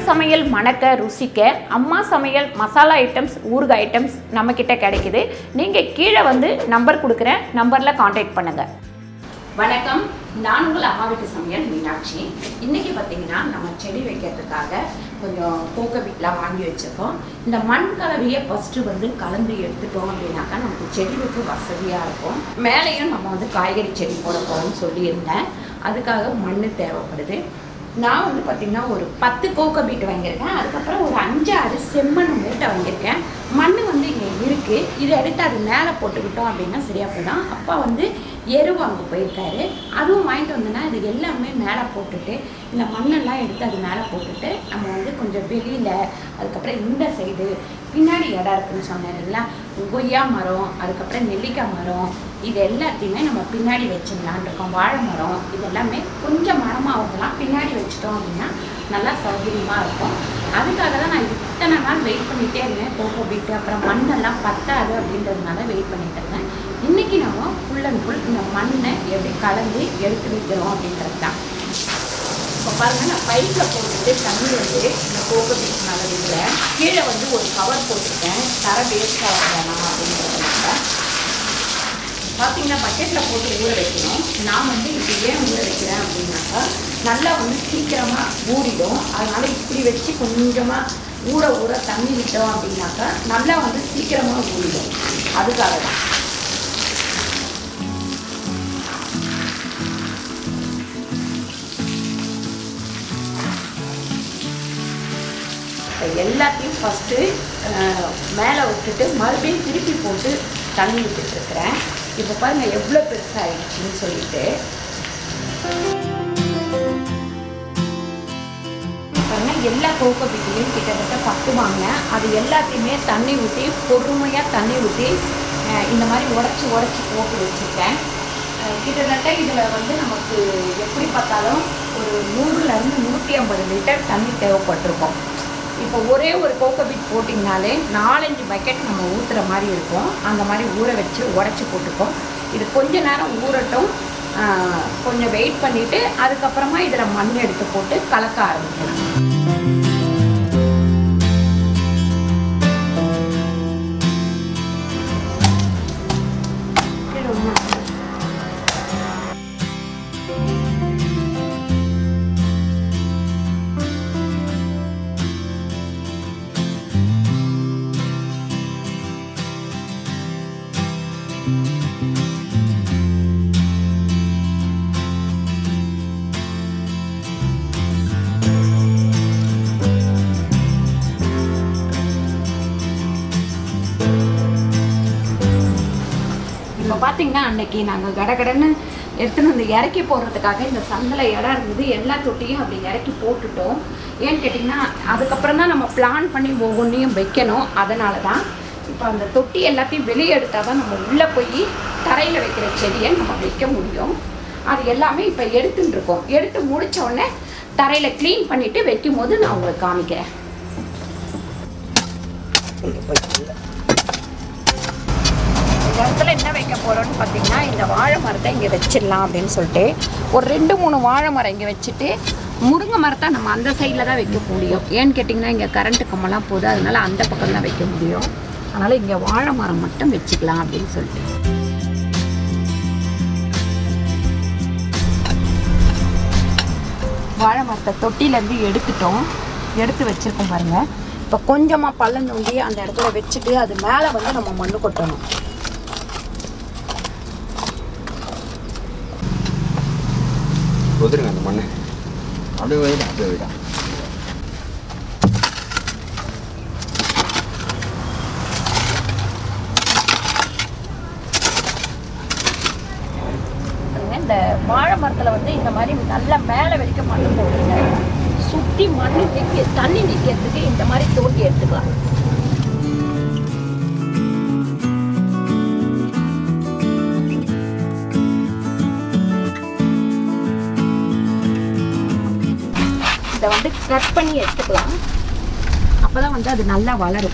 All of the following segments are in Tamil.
சமையல் மணக்க ருசிக்க அம்மா சமையல் மசாலா ஐட்டம்ஸ் ஊறுகாய் ஐட்டம்ஸ் நம்மக்கிட்ட கிடைக்குது. நீங்கள் கீழே வந்து நம்பர் கொடுக்குறேன், நம்பரில் காண்டாக்ட் பண்ணுங்கள். வணக்கம், நான் உங்கள் அம்மா வீட்டு சமையல் மீனாட்சி. இன்றைக்கி பார்த்திங்கன்னா நம்ம செடி வைக்கிறதுக்காக கொஞ்சம் கோகோபீட்லாம் வாங்கி வச்சுருக்கோம். இந்த மண் கலவையை ஃபஸ்ட்டு வந்து கலந்து எடுத்துட்டோம் அப்படின்னாக்கா நமக்கு செடி வைக்க வசதியாக இருக்கும். மேலேயும் நம்ம வந்து காய்கறி செடி போட போகிறோம்னு சொல்லியிருந்தேன். அதுக்காக மண் தேவைப்படுது. நான் வந்து பார்த்திங்கன்னா ஒரு 10 கோகோபீட் வாங்கியிருக்கேன். அதுக்கப்புறம் ஒரு 5-6 செம்மண் மூட்டை வாங்கியிருக்கேன். மண் வந்து இங்கே இருக்குது. இதை எடுத்து அது மேலே போட்டுக்கிட்டோம் அப்படின்னா சரியாக போயிடும். அப்பா வந்து எரு வாங்க போயிருக்காரு. அதுவும் வாங்கிட்டு வந்தோன்னா இது எல்லாமே மேலே போட்டுட்டு இந்த மண்ணெல்லாம் எடுத்து அது மேலே போட்டுட்டு நம்ம வந்து கொஞ்சம் வெளியில், அதுக்கப்புறம் இந்த சைடு பின்னாடி இடம் இருக்குதுன்னு சொன்னேன் இல்லைங்களா, கொய்யா மரம், அதுக்கப்புறம் நெல்லிக்காய் மரம், இது எல்லாத்தையுமே நம்ம பின்னாடி வச்சிடலான் இருக்கோம். வாழை மரம் இதெல்லாமே கொஞ்சம் மரமாகலாம் பின்னாடி வச்சிட்டோம் அப்படின்னா நல்லா சௌகரியமாக இருக்கும். அதுக்காக தான் நான் இத்தனை நாள் வெயிட் பண்ணிகிட்டே இருந்தேன். கோகோபீட்டு அப்புறம் மண்ணெல்லாம் பத்தாது அப்படின்றதுனால வெயிட் பண்ணிட்டு இருந்தேன். இன்றைக்கி நம்ம ஃபுல் அண்ட் ஃபுல் இந்த மண்ணை எப்படி கலந்து எடுத்து வைக்கிறோம் அப்படின்றது தான். இப்போ பாருங்கள், நான் பைப்பில் போட்டுட்டு தண்ணி வந்து இந்த கோகோபீட் நல்லதில் கீழே வந்து ஒரு கவர் போட்டுருக்கேன். தர வேஸ்ட்டாக வேணாம் அப்படின்றதுனால பார்த்தீங்கன்னா பக்கெட்டில் போட்டு ஊற வைக்கணும். நான் வந்து இப்போ ஏன் ஊற வைக்கிறேன் அப்படின்னாக்கா நல்லா வந்து சீக்கிரமாக ஊறிடும். அதனால் இப்படி வச்சு கொஞ்சமாக ஊற ஊற தண்ணி விட்டோம் அப்படின்னாக்கா நல்லா வந்து சீக்கிரமாக ஊறிடும். அதுக்காக தான். எல்லாத்தையும் ஃபஸ்ட்டு மேலே விட்டுட்டு மறுபடியும் திருப்பி போட்டு தண்ணி விட்டுட்டுருக்குறேன். இப்போ பாருங்கள் எவ்வளோ பெருசாகிடுச்சின்னு சொல்லிட்டு. பாருங்கள் எல்லா கோகோபீட்டையும் கிட்டத்தட்ட 10 வாங்கினேன். அது எல்லாத்தையுமே தண்ணி ஊற்றி பொறுமையாக தண்ணி ஊற்றி இந்த மாதிரி உடச்சி போட்டு வச்சுருக்கேன். கிட்டத்தட்ட இதில் வந்து நமக்கு எப்படி பார்த்தாலும் ஒரு 100லேருந்து 150 லிட்டர் தண்ணி தேவைப்பட்டிருக்கும். இப்போ ஒரே ஒரு கோகோபீட் போட்டிங்கனாலே 4-5 பக்கெட் நம்ம ஊற்றுற மாதிரி இருக்கும். அந்த மாதிரி ஊற வச்சு உடச்சி போட்டுப்போம். இது கொஞ்ச நேரம் ஊறட்டும், கொஞ்சம் வெயிட் பண்ணிவிட்டு அதுக்கப்புறமா இதில் மண் எடுத்து போட்டு கலக்க ஆரம்பிக்கலாம். இப்போ பார்த்தீங்கன்னா அன்றைக்கி நாங்கள் கடகடன்னு எடுத்துன்னு வந்து இறக்கி போடுறதுக்காக இந்த சந்தில் இடம் இருந்தது. எல்லா தொட்டியும் அப்படி இறக்கி போட்டுட்டோம். ஏன்னு கேட்டிங்கன்னா அதுக்கப்புறம் தான் நம்ம பிளான் பண்ணி ஒவ்வொன்றையும் வைக்கணும். அதனால தான் இப்போ அந்த தொட்டி எல்லாத்தையும் வெளியே எடுத்தால் தான் நம்ம உள்ளே போய் தரையில் வைக்கிற செடியை நம்ம வைக்க முடியும். அது எல்லாமே இப்போ எடுத்துட்டுருக்கோம். எடுத்து முடித்த உடனே தரையில் க்ளீன் பண்ணிவிட்டு வைக்கும் போது நான் உங்களுக்கு காமிக்கிறேன். இடத்துல என்ன வைக்க போகிறோன்னு பார்த்தீங்கன்னா இந்த வாழை மரத்தை இங்கே வச்சிடலாம் அப்படின்னு சொல்லிட்டு ஒரு 2-3 வாழை மரம் இங்கே வச்சுட்டு முருங்கை மரத்தை நம்ம அந்த சைடில் தான் வைக்க முடியும். ஏன்னு கேட்டிங்கன்னா இங்கே கரண்ட்டு கம்பெல்லாம் போகுது, அதனால் அந்த பக்கம் தான் வைக்க முடியும். அதனால் இங்கே வாழை மரம் மட்டும் வச்சுக்கலாம் அப்படின்னு சொல்லிட்டு. வாழை மரத்தை தொட்டிலேருந்து எடுத்துட்டோம், எடுத்து வச்சுருக்கோம் பாருங்கள். இப்போ கொஞ்சமாக பள்ளம் தோண்டி அந்த இடத்துல வச்சுட்டு அது மேலே வந்து நம்ம மண் கொட்டணும். ஒதுருங்க அந்த மண்ணை அப்படியே வைடா, அப்படியே வைடா. இந்த வாழை மரத்தில் வந்து இந்த மாதிரி நல்லா மேலே வரைக்கும் மண் போடுங்க. சுற்றி மண் தண்ணி நிற்கிறதுக்கு இந்த மாதிரி தோண்டி எடுத்துக்கலாம். இதை வந்து கட் பண்ணி எடுத்துக்கலாம். அப்போ தான் வந்து அது நல்லா வளரும்.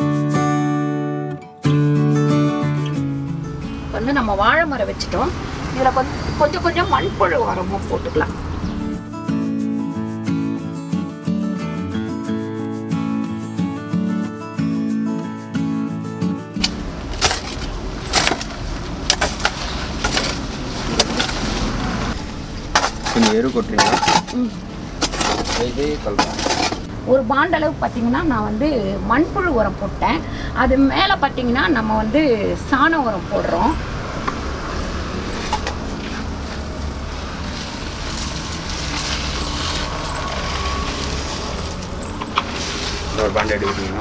வந்து நம்ம வாழை மரம் வச்சுட்டோம். இதில் கொஞ்சம் கொஞ்சம் மண்புழு உரமும் போட்டுக்கலாம். எரு கொட்டுறீங்களா? ஒரு பாண்டளவு பார்த்தீங்கன்னா நான் வந்து மண்புழு உரம் போட்டேன். அது மேலே பார்த்தீங்கன்னா நம்ம வந்து சாண உரம் போடுறோம். ஒரு பாண்ட் எடுக்கிறீங்களா?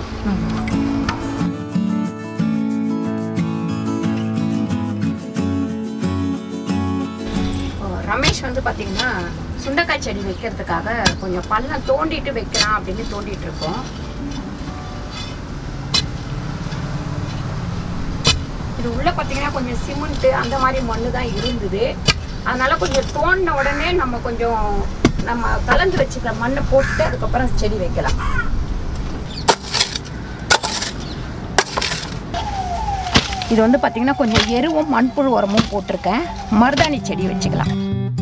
ரமேஷ் வந்து பார்த்தீங்கன்னா சுண்டைக்காய் செடி வைக்கிறதுக்காக கொஞ்சம் பள்ளம் தோண்டிட்டு வைக்கலாம் அப்படின்னு தோண்டிட்டு இருக்கோம். இது உள்ள பார்த்தீங்கன்னா கொஞ்சம் சிமெண்ட்டு அந்த மாதிரி மண்ணு தான் இருந்தது. அதனால கொஞ்சம் தோண்டின உடனே நம்ம கலந்து வச்சுக்கிற மண்ணை போட்டு அதுக்கப்புறம் செடி வைக்கலாம். இது வந்து பார்த்தீங்கன்னா கொஞ்சம் எருவும் மண்புழு உரமும் போட்டிருக்கேன். மருதாணி செடி வச்சுக்கலாம்.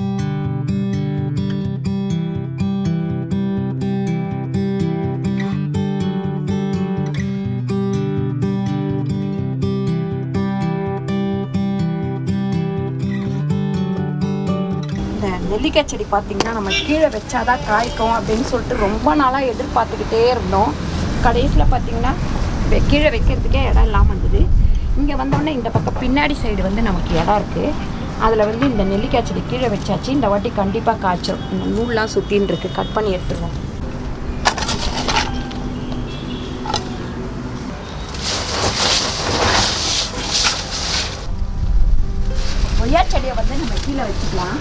நெல்லிக்காய் செடி பார்த்தீங்கன்னா நம்ம கீழே வச்சாதான் காய்க்கும் அப்படின்னு சொல்லிட்டு ரொம்ப நாளாக எதிர்பார்த்துக்கிட்டே இருந்தோம். கடைசியில் பார்த்தீங்கன்னா கீழே வைக்கிறதுக்கே இடம் இல்லாமல் இருந்தது. இங்கே வந்தோடனே இந்த பக்கம் பின்னாடி சைடு வந்து நமக்கு இடம் இருக்குது. அதில் வந்து இந்த நெல்லிக்காய் செடி கீழே வச்சாச்சு. இந்த வாட்டி கண்டிப்பாக காய்ச்சோம். இந்த நூல்லாம் சுற்றின்னு இருக்குது. கட் பண்ணி எடுத்துருவோம். கொய்யா செடியை வந்து நம்ம கீழே வச்சுக்கலாம்.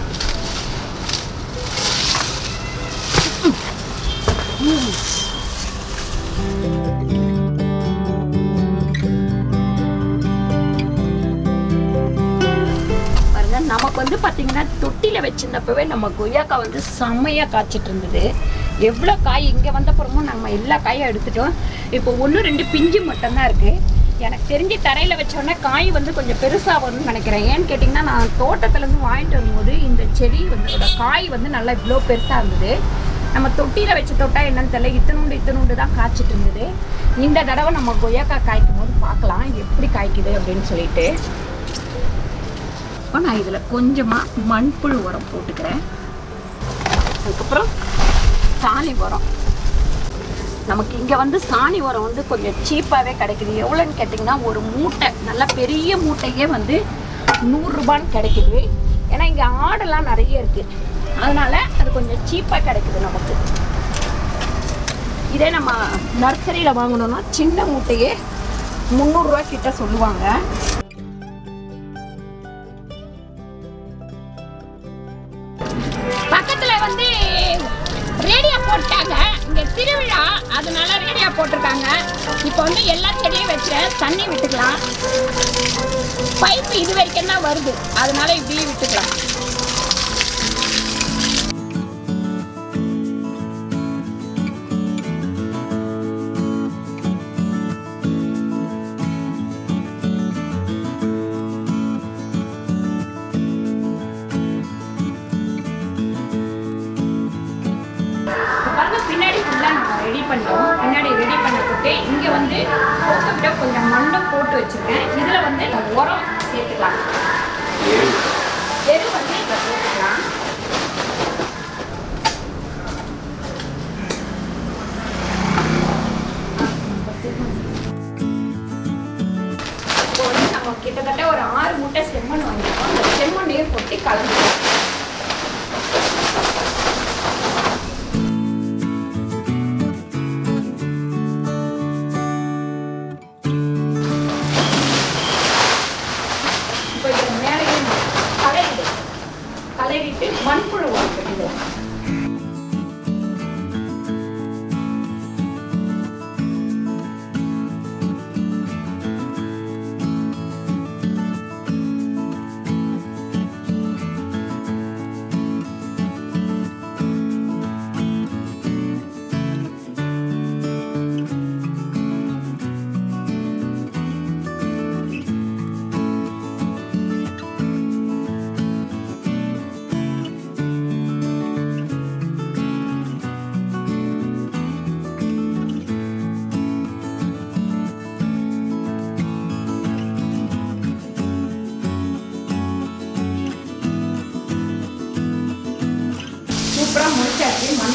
பாருங்க, நமக்கு வந்து பார்த்தீங்கன்னா தொட்டியில் வச்சிருந்தப்பவே நம்ம கொய்யாக்காய் வந்து செம்மையாக காய்ச்சிட்டு இருந்தது. எவ்வளோ காய் இங்கே வந்தப்புறமும் நம்ம எல்லா காயும் எடுத்துட்டோம். இப்போ 1-2 பிஞ்சு மட்டும்தான் இருக்குது. எனக்கு தெரிஞ்சு தரையில் வச்சோன்னா காய் வந்து கொஞ்சம் பெருசாக வரும்னு நினைக்கிறேன். ஏன்னு கேட்டிங்கன்னா நான் தோட்டத்துலேருந்து வாங்கிட்டு வரும்போது இந்த செடி வந்து காய் வந்து நல்லா இவ்வளோ பெருசாக இருந்தது. நம்ம தொட்டியில் வச்சு தொட்டால் என்னன்னு தெரியல, இத்தனூண்டு தான் காய்ச்சிட்டு இருந்தது. இந்த தடவை நம்ம கொய்யாக்காய் காய்க்கும் போது பார்க்கலாம் எப்படி காய்க்குது அப்படின்னு சொல்லிட்டு. இப்போ நான் இதில் கொஞ்சமாக மண்புழு உரம் போட்டுக்கிறேன். அதுக்கப்புறம் சாணி உரம். நமக்கு இங்கே வந்து சாணி உரம் வந்து கொஞ்சம் சீப்பாகவே கிடைக்குது. எவ்வளோன்னு கேட்டிங்கன்னா ஒரு மூட்டை நல்லா பெரிய மூட்டையே வந்து 100 ரூபான்னு கிடைக்குது. ஏன்னா இங்கே ஆடெல்லாம் நிறைய இருக்குது. அதனால அது கொஞ்சம் சீப்பாக கிடைக்குது நமக்கு. இதே நம்ம நர்சரியில் வாங்கணும்னா சின்ன மூட்டையே 300 ரூபா கிட்ட சொல்லுவாங்க. பக்கத்தில் வந்து ரேடியோ போட்டாங்க. இங்கே திருவிழா, அதனால ரேடியோ போட்டிருக்காங்க. இப்போ வந்து எல்லா செடியும் வச்சு தண்ணி விட்டுக்கலாம். பைப்பு இது வரைக்கும் தான் வருது, அதனால இப்படியே விட்டுக்கலாம். பின்னாடி ஃபுல்லாக நம்ம ரெடி பண்ணிட்டோம். பின்னாடி ரெடி பண்ணிட்டு இங்கே வந்து விட கொஞ்சம் மண்ணும் போட்டு வச்சுருக்கேன். இதில் வந்து உரம் சேர்த்துக்கலாம். எரு வந்து இதை போட்டுக்கலாம். இப்போ வந்து நம்ம கிட்டத்தட்ட ஒரு 6 மூட்டை செம்மண் வாங்கியிருக்கோம். அந்த செம்மண்ணையும் கொட்டி கலந்துக்கலாம். கலரிட்டு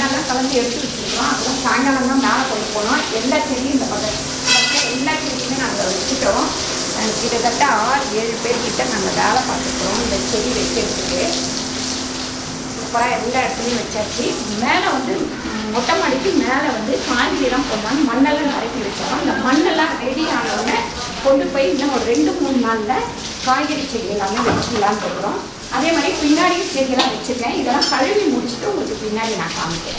மண்ணெல்லாம் கலந்து எடுத்து வச்சுருக்கோம். அப்புறம் சாயங்காலம் தான் மேலே கொண்டு போனோம். எல்லா செடியும் இந்த பக்கம் எல்லா செடியுமே நாங்கள் வச்சுட்டோம். கிட்டத்தட்ட 6-7 பேர்கிட்ட நாங்கள் வேலை பார்த்துக்கிறோம் இந்த செடி வைக்கிறதுக்கு. அப்புறம் எல்லா இடத்துலையும் வச்சாச்சு. மேலே வந்து மொட்டை மாடிக்கு மேலே வந்து காய்கறிலாம் போடலாம், மண்ணெல்லாம் நிரப்பி வச்சோம். அந்த மண்ணெல்லாம் ரெடி ஆனவுடனே கொண்டு போய் இன்னும் ஒரு 2-3 நாளில் காய்கறி செடி எல்லாமே வச்சுக்கலான்னு சொல்கிறோம். அதே மாதிரி பின்னாடியும் செடியெல்லாம் வச்சுருக்கேன். இதெல்லாம் கழுவி முடிச்சுட்டு உங்களுக்கு பின்னாடி நான் காமிக்கிறேன்.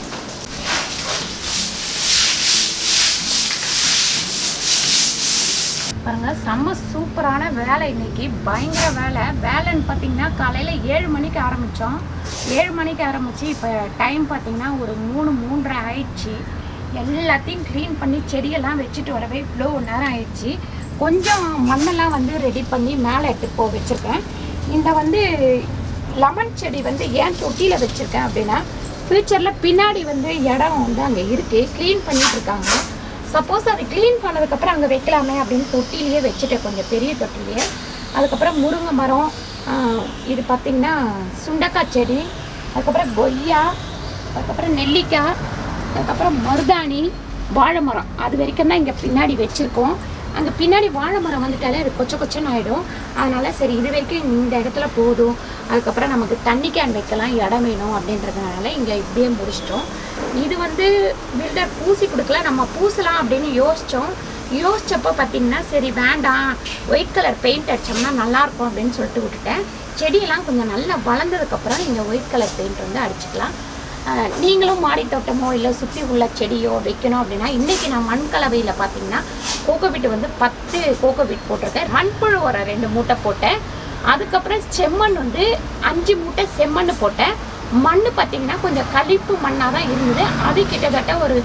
பாருங்க, செம்ம சூப்பரான வேலை. இன்னைக்கு பயங்கர வேலைன்னு பார்த்தீங்கன்னா காலையில் 7 மணிக்கு ஆரம்பித்தோம். 7 மணிக்கு ஆரம்பித்து இப்போ டைம் பார்த்தீங்கன்னா ஒரு 3-3:30 ஆயிடுச்சு. எல்லாத்தையும் க்ளீன் பண்ணி செடியெல்லாம் வச்சுட்டு வரவே இவ்வளோ நேரம் ஆயிடுச்சு. கொஞ்சம் மண்ணெல்லாம் வந்து ரெடி பண்ணி மேலே எடுத்துகிட்டு போக வச்சுருக்கேன். இந்த வந்து லெமன் செடி வந்து ஏன் தொட்டியில் வச்சுருக்கேன் அப்படின்னா, ஃப்யூச்சரில் பின்னாடி வந்து இடம் வந்து அங்கே இருக்குது, க்ளீன் பண்ணிகிட்ருக்காங்க. சப்போஸ் அது க்ளீன் பண்ணதுக்கப்புறம் அங்கே வைக்கலாமே அப்படின்னு தொட்டிலேயே வச்சுட்டேன், கொஞ்சம் பெரிய தொட்டிலேயே. அதுக்கப்புறம் முருங்கை மரம், இது பார்த்திங்கன்னா சுண்டக்காய் செடி, அதுக்கப்புறம் கொய்யா, அதுக்கப்புறம் நெல்லிக்காய், அதுக்கப்புறம் மருதாணி, வாழை மரம் அது வரைக்கும் தான் இங்கே பின்னாடி வச்சுருக்கோம். அங்கே பின்னாடி வாழை மரம் வந்துட்டாலே அது கொச்சன்னு ஆகிடும். அதனால் சரி இது வரைக்கும் இந்த இடத்துல போதும், அதுக்கப்புறம் நமக்கு தண்ணி கேன் வைக்கலாம் இடம் வேணும் அப்படின்றதுனால இங்கே இப்படியே முடிச்சிட்டோம். இது வந்து பில்டர் பூசி கொடுக்கல, நம்ம பூசலாம் அப்படின்னு யோசிச்சப்போ பார்த்திங்கன்னா சரி வேண்டாம், ஒயிட் கலர் பெயிண்ட் அடித்தோம்னா நல்லாயிருக்கும் அப்படின்னு சொல்லிட்டு விட்டுட்டேன். செடியெல்லாம் கொஞ்சம் நல்லா வளர்ந்ததுக்கப்புறம் நீங்கள் ஒயிட் கலர் பெயிண்ட் வந்து அடிச்சுக்கலாம். நீங்களும் மாடி தோட்டமோ இல்லை சுற்றி உள்ள செடியோ வைக்கணும் அப்படின்னா, இன்றைக்கி நான் மண் கலவையில் பார்த்தீங்கன்னா கோகோபீட் வந்து 10 கோகோபீட் போட்டிருக்கேன். மண்புழு ஒரு 2 மூட்டை போட்டேன். அதுக்கப்புறம் செம்மண் வந்து 5 மூட்டை செம்மண் போட்டேன். மண் பார்த்திங்கன்னா கொஞ்சம் களிப்பு மண்ணாக தான் இருந்தது. அது கிட்டத்தட்ட ஒரு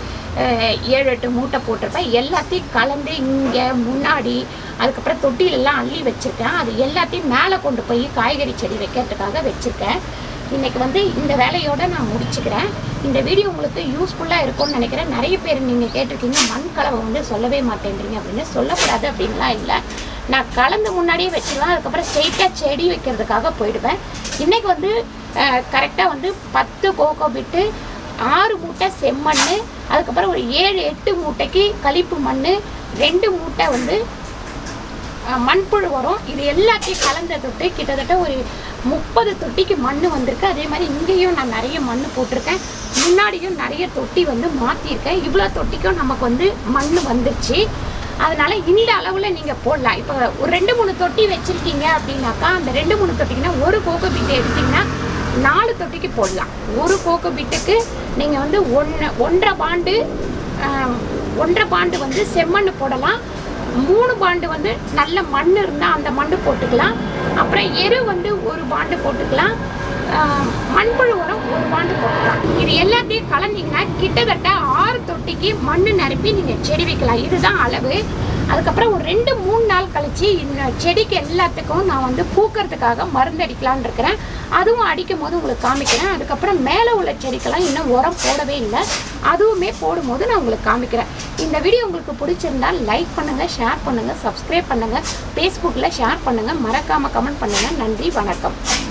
7-8 மூட்டை போட்டிருப்பேன். எல்லாத்தையும் கலந்து இங்கே முன்னாடி அதுக்கப்புறம் தொட்டிலெல்லாம் அள்ளி வச்சுருக்கேன். அது எல்லாத்தையும் மேலே கொண்டு போய் காய்கறி செடி வைக்கிறதுக்காக வச்சுருக்கேன். இன்றைக்கி வந்து இந்த வேலையோடு நான் முடிச்சுக்கிறேன். இந்த வீடியோ உங்களுக்கு யூஸ்ஃபுல்லாக இருக்கும்னு நினைக்கிறேன். நிறைய பேர் நீங்கள் கேட்டிருக்கீங்க மண் கலவை வந்து சொல்லவே மாட்டேன்றீங்க அப்படின்னு. சொல்லக்கூடாது அப்படின்லாம் இல்லை, நான் கலந்து முன்னாடியே வச்சுருவேன். அதுக்கப்புறம் ஸ்ட்ரெயிட்டாக செடி வைக்கிறதுக்காக போயிடுவேன். இன்றைக்கி வந்து கரெக்டாக வந்து 10 கோகோபீட்டு, 6 மூட்டை செம்மண், அதுக்கப்புறம் ஒரு 7-8 மூட்டைக்கு களிப்பு மண், 2 மூட்டை வந்து மண்புழு வரும். இது எல்லாத்தையும் கலந்த தொட்டி கிட்டத்தட்ட ஒரு 30 தொட்டிக்கு மண் வந்திருக்கு. அதே மாதிரி இங்கேயும் நான் நிறைய மண் போட்டிருக்கேன். முன்னாடியும் நிறைய தொட்டி வந்து மாற்றிருக்கேன். இவ்வளோ தொட்டிக்கும் நமக்கு வந்து மண் வந்துருச்சு. அதனால் இந்த அளவில் நீங்கள் போடலாம். இப்போ ஒரு 2-3 தொட்டி வச்சுருக்கீங்க அப்படின்னாக்கா, அந்த 2-3 தொட்டிக்குன்னா ஒரு கோகோபீட்டை எடுத்திங்கன்னா 4 தொட்டிக்கு போடலாம். ஒரு கோகோபீட்டுக்கு நீங்கள் வந்து 1.5 பாண்டு வந்து செம்மண் போடலாம். 3 பாண்டு வந்து நல்ல மண் இருந்தால் அந்த மண் போட்டுக்கலாம். அப்புறம் எரு வந்து 1 பாண்டு போட்டுக்கலாம். மண்புழு உரம் 1 பாண்டு போட்டுக்கலாம். இது எல்லாத்தையும் கலந்தீங்கன்னா கிட்டத்தட்ட 6 தொட்டிக்கு மண் நிரப்பி நீங்கள் செடி வைக்கலாம். இதுதான் அளவு. அதுக்கப்புறம் ஒரு 2-3 நாள் கழிச்சு இந்த செடிக்கு எல்லாத்துக்கும் நான் வந்து பூக்கிறதுக்காக மருந்து அடிக்கலான்னு இருக்கிறேன். அதுவும் அடிக்கும் போது உங்களுக்கு காமிக்கிறேன். அதுக்கப்புறம் மேலே உள்ள செடிக்கெல்லாம் இன்னும் உரம் போடவே இல்லை, அதுவுமே போடும்போது நான் உங்களுக்கு காமிக்கிறேன். இந்த வீடியோ உங்களுக்கு பிடிச்சிருந்தால் லைக் பண்ணுங்கள், ஷேர் பண்ணுங்கள், சப்ஸ்கிரைப் பண்ணுங்கள், ஃபேஸ்புக்கில் ஷேர் பண்ணுங்கள், மறக்காமல் கமெண்ட் பண்ணுங்கள். நன்றி, வணக்கம்.